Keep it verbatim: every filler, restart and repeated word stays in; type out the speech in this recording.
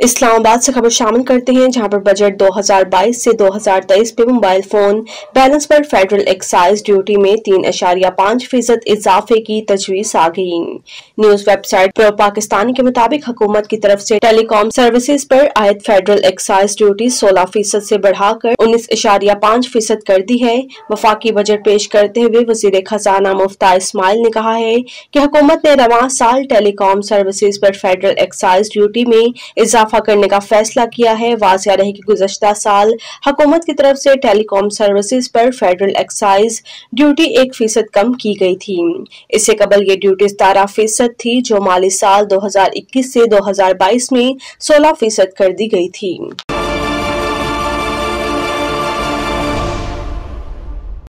इस्लामाबाद से खबर शामिल करते हैं, जहां पर बजट दो हज़ार बाईस से दो हज़ार तेईस में मोबाइल फोन बैलेंस पर फेडरल एक्साइज ड्यूटी में तीन अशारिया पाँच फीसद इजाफे की तजवीज आ गई। न्यूज वेबसाइट प्रो पाकिस्तानी के मुताबिक हुकूमत की तरफ से टेलीकॉम सर्विसेज पर आयद फेडरल एक्साइज ड्यूटी सोलह फीसद से बढ़ाकर उन्नीस अशारिया पाँच फीसद कर दी है। वफाकी बजट पेश करते हुए वजीर खजाना मुफ्ता इस्माइल ने कहा है कि हुकूमत ने रवां साल टेलीकॉम सर्विसेज पर फेडरल एक्साइज ड्यूटी में इजाफा करने का फैसला किया है। वाज़िया रहे कि गुज़श्ता साल हुकूमत की तरफ से टेलीकॉम सर्विसेज पर फेडरल एक्साइज ड्यूटी एक फीसद कम की गई थी। इससे कबल ये ड्यूटी सतारह फीसद थी, जो माली साल दो हज़ार इक्कीस से दो हज़ार बाईस में सोलह फीसद कर दी गई थी।